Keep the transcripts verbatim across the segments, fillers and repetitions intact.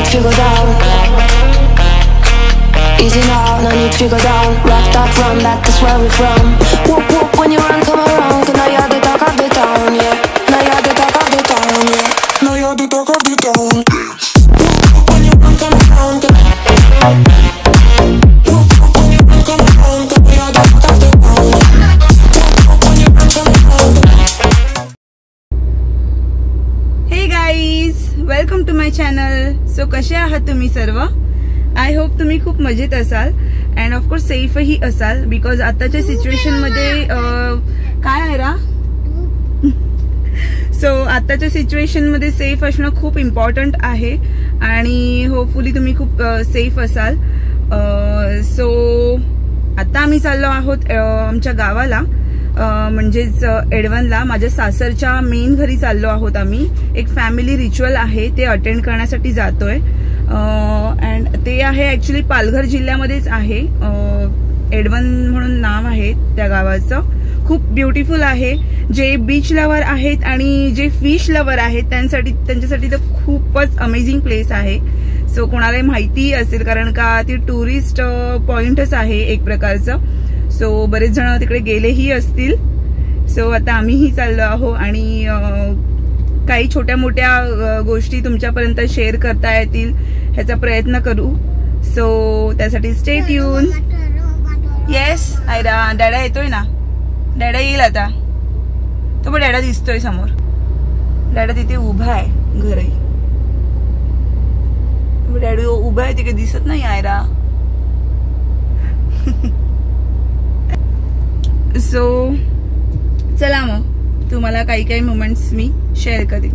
to go down. Easy now, no need to go down. Rock that run, that's where we're from. Whoop whoop when you run, come around. Cause now you're the talk of the town, yeah. Now you're the talk of the town, yeah. Now you're the talk of the town. Whoop whoop when you run, come around. Whoop whoop when you run, come around. Cause now you're the talk of the town. Whoop whoop when you run, come around. Hey guys, welcome to my channel. So कसे आहात तुम्ही सर्व? I hope तुम्ही खूप मजेत असाल and of course सेफही असाल because आताच्या situation मध्ये काय आहे रा सो आताच्या सिच्युएशन मध्ये सेफ असणं खूप इम्पॉर्टंट आहे आणि होपफुली तुम्ही खूप सेफ असाल. सो आता आम्ही चाललो आहोत आमच्या गावाला म्हणजेच एडवनला. माझ्या सासरच्या मेन घरी चाललो आहोत आम्ही. एक फॅमिली रिच्युअल आहे ते अटेंड करण्यासाठी जातोय अँड ते आहे ऍक्च्युली पालघर जिल्ह्यामध्येच आहे. एडवन म्हणून नाव आहे त्या गावाचं. खूप ब्युटिफुल आहे. जे बीच लवर आहेत आणि जे फिश लवर आहेत त्यांसाठी त्यांच्यासाठी तर खूपच अमेझिंग प्लेस आहे. सो कोणालाही माहिती असेल कारण का ती टुरिस्ट पॉइंटच आहे एक प्रकारचं. सो बरेच जण तिकडे गेलेही असतील. सो आता आम्हीही चाललो आहोत आणि काही छोट्या मोठ्या गोष्टी तुमच्यापर्यंत शेअर करता येतील ह्याचा प्रयत्न करू. सो त्यासाठी स्टे ट्यून. येस आयरा डॅडा येतोय ना. डॅडा येईल आता. तो पण डॅडा दिसतोय समोर. डॅडा तिथे उभा आहे घरही. डॅडी उभा आहे तिकडे दिसत नाही आयरा. सो चला मग तुम्हाला काही काही मोमेंट्स मी शेअर करेन.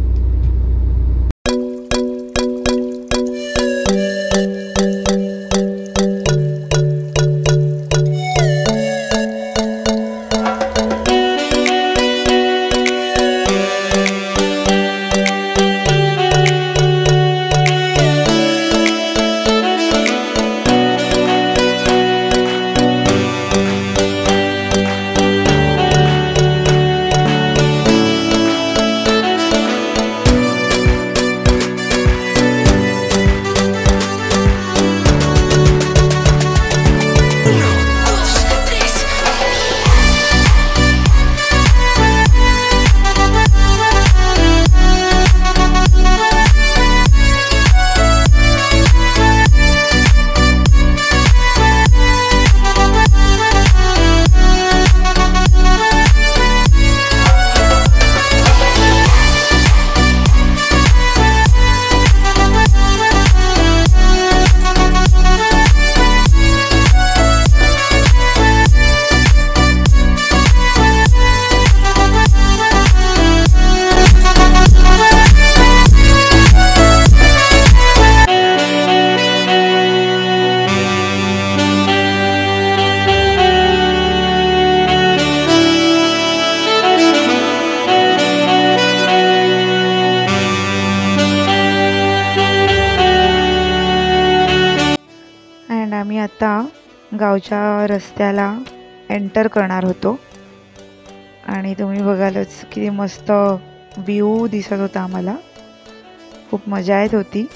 आम्ही आता गावच्या रस्त्याला एंटर करणार होतो आणि तुम्ही बघालच किती मस्त व्ह्यू दिसत होता. आम्हाला खूप मजा येत होती.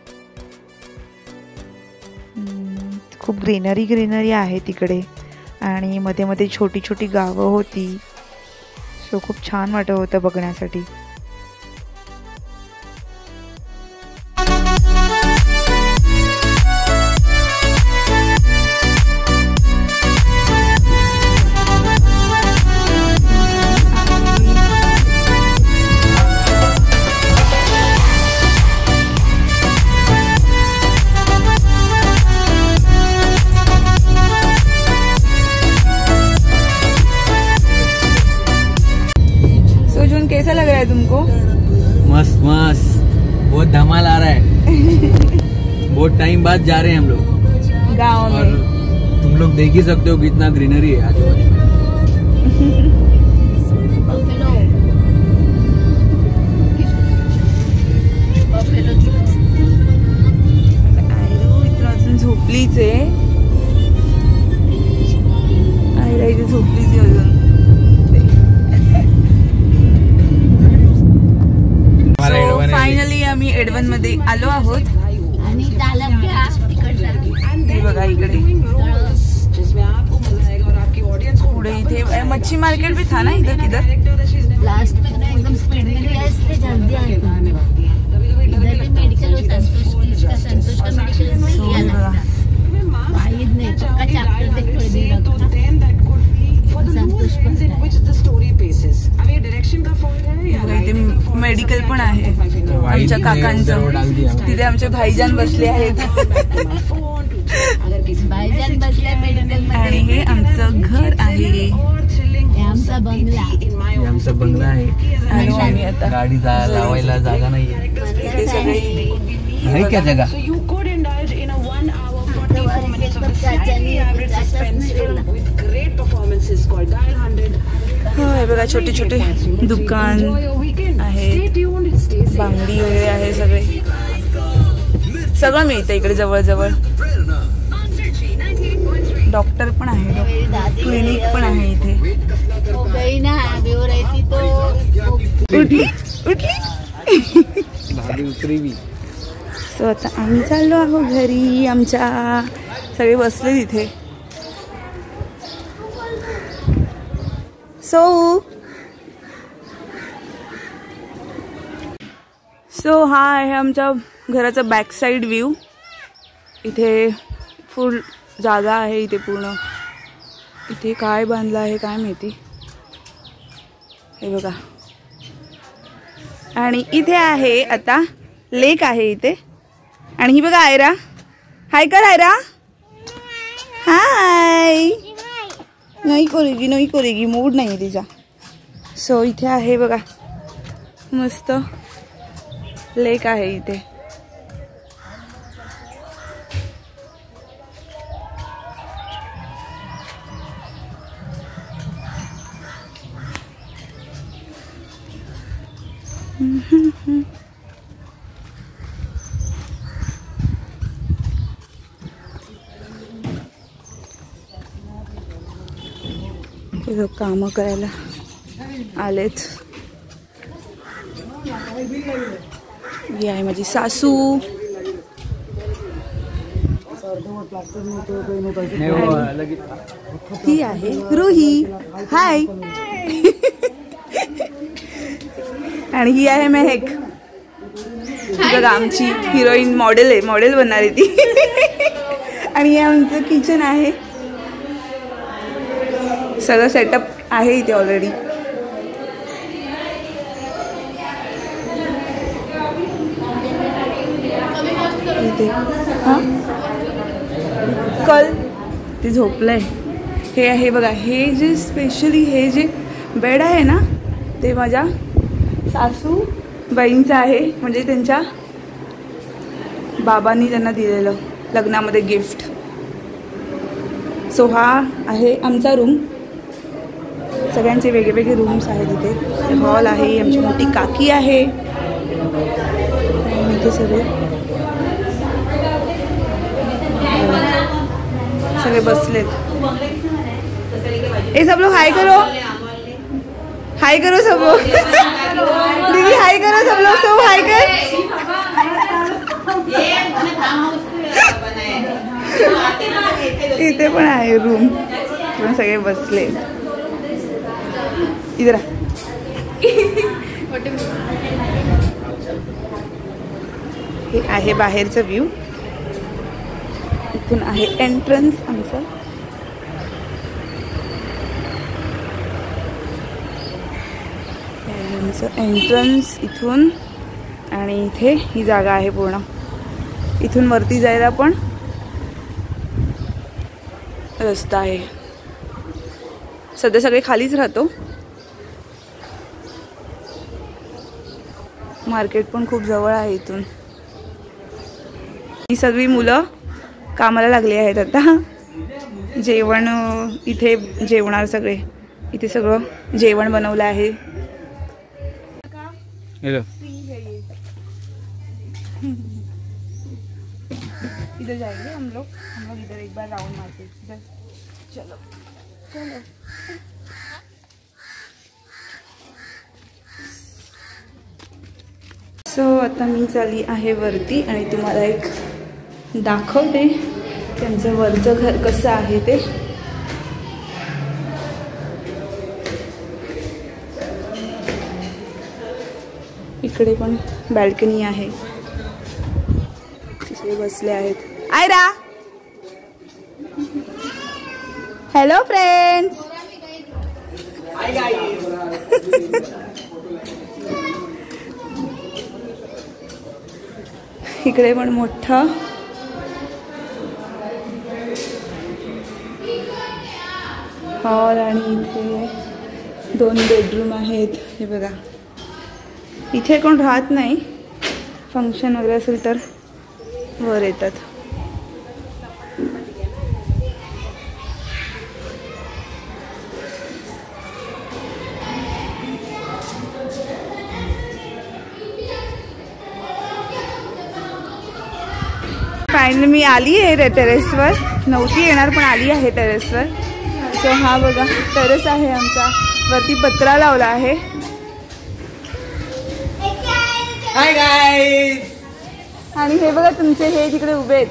खूप ग्रीनरी ग्रीनरी आहे तिकडे आणि मध्ये मध्ये छोटी छोटी गावं होती. सो खूप छान वाटत होतं बघण्यासाठी. कैसा लग रहा है तुमको? मस्त मस्त, बहुत धमाल आ रहा है. बहुत टाइम बाद जा रहे हैं हम लोग गाँव में. और तुम लोग देख ही सकते हो कितना ग्रीनरी है आजू बाजू में. अजून झोपलीच आहे. आयरा इथे झोपलीच आहे अजून. फायनली आम्ही एडवन मध्ये आलो आहोत मच्छी मार्केट भी था ना इधर किधर लास्ट में ना एकदम स्पीड में गया इसलिए जल्दी आए इधर भी मेडिकल हो संतोष की इसका संतोष का मेडिकल में लिया था भाई ने का चैप्टर देख थोड़ी देर रखा संतोष को मेडिकल पण आहे आमच्या काकांचं तिथे आमचे भाईजान बसले आहेत भाईजान बसले मेडिकल आणि हे आमचं घर आहे आमचा बंगला आमचा बंगला आहे आणि आम्ही आता गाडी लावायला जागा नाहीये इथे सगळे आहे का जागा हे बघा छोटे छोटे दुकान आहे बांगडी वगैरे आहे सगळे सगळं मिळतं इकडे जवळ जवळ डॉक्टर पण आहे क्लिनिक पण आहे इथे उठली उठली सो आता आम्ही चाललो आहोत घरी आमच्या सगळे बसले तिथे सो सो हा आहे आमच्या घराचा बॅक साइड व्ह्यू इथे फुल जागा आहे इथे पूर्ण इथे काय बांधलं आहे काय माहिती हे बघा आणि इथे आहे आता लेक आहे इथे आणि ही बघा आयरा हाय कर आयरा हाय नाही करेगी नाही करेगी मूड नाही तिचा सो इथे आहे बघा मस्त लेक आहे इथे हे लोक कामं करायला आलेत ही आहे माझी सासू ही आहे रुही हाय आणि ही आहे मेहक बघा आमची हिरोईन मॉडेल आहे मॉडेल बनणार आहे ती आणि हे आमचं किचन आहे सगळं सेटअप आहे इथे ऑलरेडी इथे हां कल ते झोपलंय हे आहे बघा हे जे स्पेशली हे जे बेड आहे ना ते माझ्या सासू बाईंचं आहे म्हणजे त्यांच्या बाबांनी त्यांना दिलेलं लग्नामध्ये गिफ्ट सो हा आहे आमचा रूम सगळ्यांचे वेगवेगळे रूम्स आहेत इथे हॉल आहे आमची मोठी काकी आहे इथे सगळे सगळे बसलेत ए सब लोग हाय करो हाय करो सब लोग दीदी हाय करो सब लोग सब हाय कर इथे पण आहे रूम पण सगळे बसले इधर हे आहे बाहेरचं व्ह्यू इथून आहे एंट्रन्स आमचं आमचं एंट्रन्स इथून आणि इथे ही जागा आहे पूर्ण इथून वरती जायला पण रस्ता आहे सध्या सगळे खालीच राहतो मार्केट पण खूप जवळ आहे इथून ही सगळी मुलं कामाला लागली आहेत आता जेवण इथे जेवणार सगळे इथे सगळं जेवण बनवलं आहे इधर जाएंगे हम लोग हम लोग इधर एक बार राउंड मारते इधर चलो चलो सो so, आता मी चालली आहे वरती आणि तुम्हाला एक दाखवते त्यांचं वरचं घर कसं आहे ते इकडे पण बॅल्कनी आहे, तिथे बसले आहेत. Aira, hello friends. इकडे पण मोठा हॉल आणि इथे दोन बेडरूम आहेत. हे बघा, इथे कोण राहत नाही, फंक्शन वगैरे असेल तर वर येतात. फायनली मी आली आहे टेरेसवर, नव्हती येणार पण आली आहे टेरेसवर. सो हा बघा टेरेस आहे आमचा, वरती पत्रा लावला आहे. Hi guys. आणि हे बघा तुमचे हे तिकडे उभे आहेत.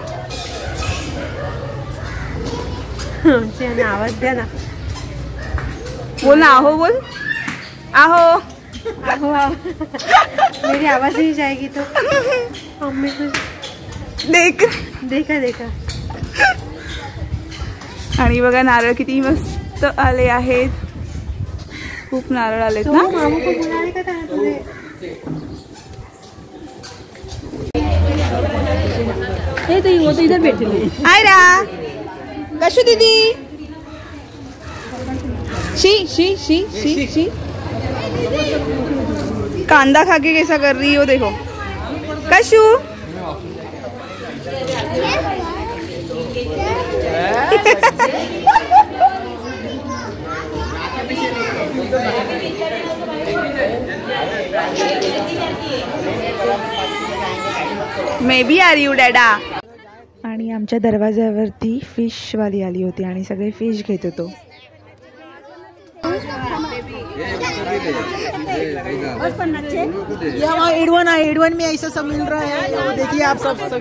आवाज द्या ना. बोल ना, आहो बोल. आहो आहो आहो. मेरी आवाज ही जाएगी तो मम्मी को देख देखा देखा. आणि बघा नारळ किती मस्त आले आहेत, खूप नारळ आलेत ना. मामू को बुलाने का था तुझे. ए तो वो तो इधर बैठी है. आयरा, कशु दीदी. शी शी शी शी शी. कांदा खा के कैसा कर रही हो देखो. Kashu maybe are you डॅडा. आणि आमच्या दरवाजावरती फिश वाली आली होती आणि सगळे फिश घेत होतो. ये हमारा एडवन है, एडवन में ऐसा सब मिल रहा है. देखिए आप सब सभी.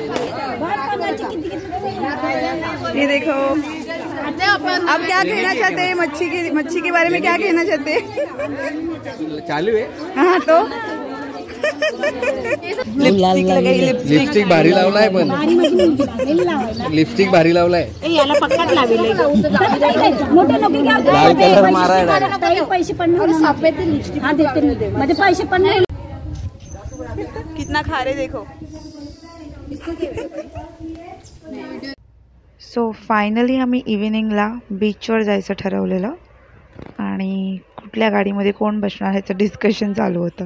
ये देखो, आप क्या कहना चाहते हैं मच्छी के मच्छी के बारे में, क्या कहना चाहते हैं? चालू है. हाँ तो लिपस्टिक लगाई. लिपस्टिक लिपस्टिक भारी लावलाय, पण लिपस्टिक भारी लावलाय. याला पक्काच लावेल. लाल कलर माराय डायरेक्ट. पैसे पण हाँ देते म्हणजे पैसे पण नाही. कितना खा रहे देखो. सो फायनली आम्ही इव्हिनिंगला बीचवर जायचं ठरवलेलं आणि कुठल्या गाडीमध्ये कोण बसणार ह्याचं डिस्कशन चालू होतं.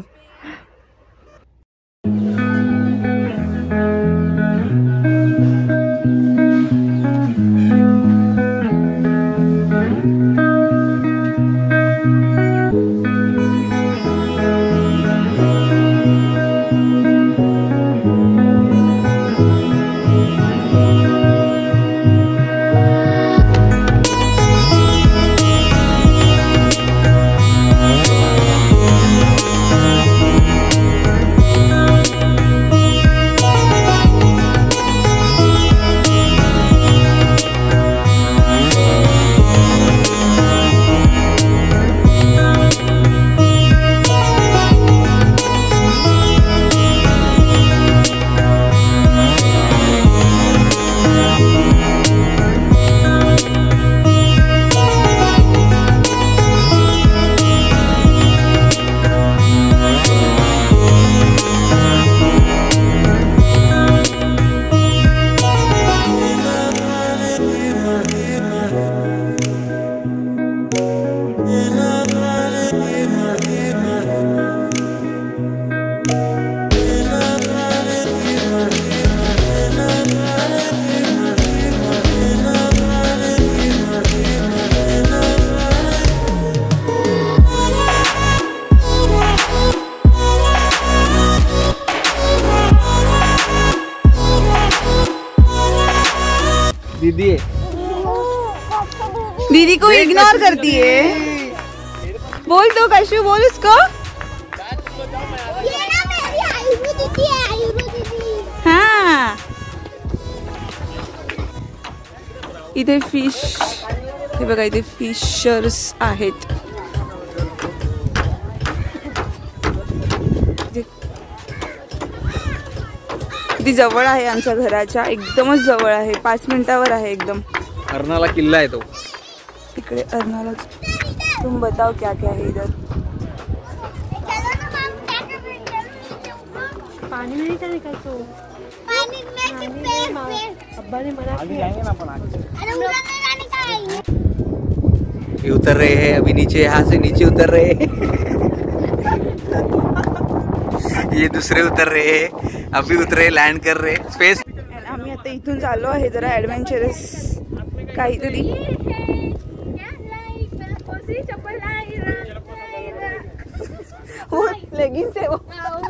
दीदी है, दीदी को इग्नोर करती है. बोल तो कशु, बोल उसको. ये ना मेरी आईब्रो दीदी है, आईब्रो दीदी. हाँ, इथे फिश, हे बघा इथे फिशर्स आहेत. किती जवळ आहे आमच्या घराच्या, एकदमच जवळ आहे, पाच मिनिटावर आहे एकदम. अर्नाला किल्ला आहे तो तिकडे अर्नाला. तुम बताओ क्या क्या है इधर. पानी में नहीं जाने का तो पानी में अब्बा ने मना किया. ये उतर रहे हैं अभी नीचे, यहाँ से नीचे उतर रहे हैं. ये दूसरे उतर रहे हैं, अभी उतरे, लँड कर रहे स्पेस. आम्ही आता इथून चाललो आहे जरा ॲडव्हेंचरस काहीतरी. लेगिन्स आहे वो.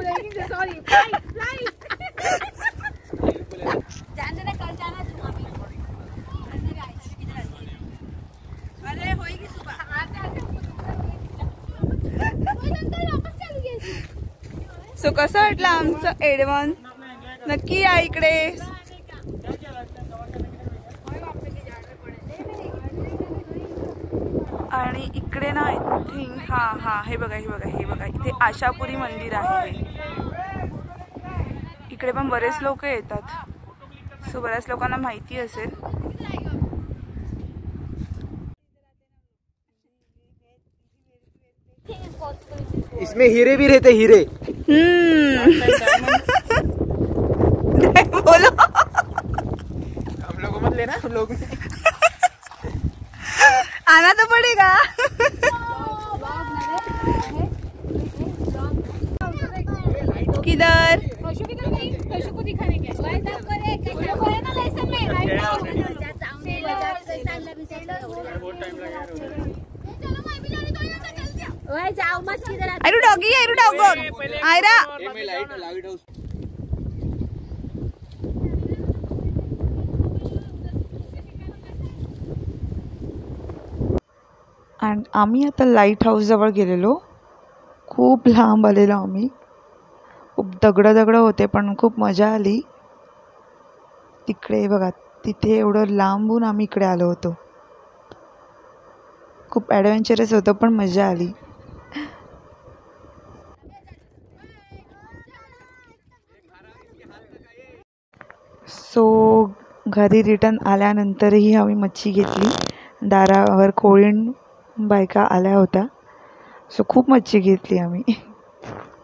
सो कसं वाटलं आमचं एडवन? नक्की या इकडे. आणि इकडे ना आय थिंक हा हा हे बघा हे बघा हे बघा इथे आशापुरी मंदिर आहे. इकडे पण बरेच लोक येतात, सो बऱ्याच लोकांना माहिती असेल. इसमें हीरे भी रहते, हीरे. हम्म बोलो. हम लोगों मत लेना, हम लोग आना तो पड़ेगा. किधर को दिखाने के जाओ मत किधर. Airu doggy, Airu dog, Aira. आणि आम्ही आता लाईट हाऊस जवळ गेलेलो. खूप लांब आलेलो आम्ही, खूप दगडं दगडं होते पण खूप मजा आली. तिकडे बघा, तिथे एवढं लांबून आम्ही इकडे आलो होतो. खूप ॲडव्हेंचरस होतं पण मजा आली. सो घरी रिटर्न आल्यानंतरही आम्ही मच्छी घेतली. दारावर कोळीण बायका आल्या होत्या, सो खूप मच्छी घेतली आम्ही.